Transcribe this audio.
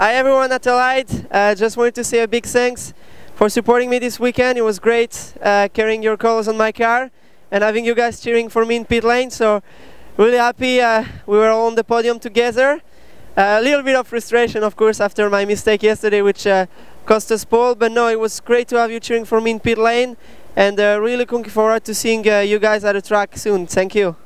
Hi everyone at Allied. Just wanted to say a big thanks for supporting me this weekend. It was great carrying your colors on my car and having you guys cheering for me in pit lane. So really happy we were all on the podium together. A little bit of frustration, of course, after my mistake yesterday, which cost us pole. But no, it was great to have you cheering for me in pit lane, and really looking forward to seeing you guys at the track soon. Thank you.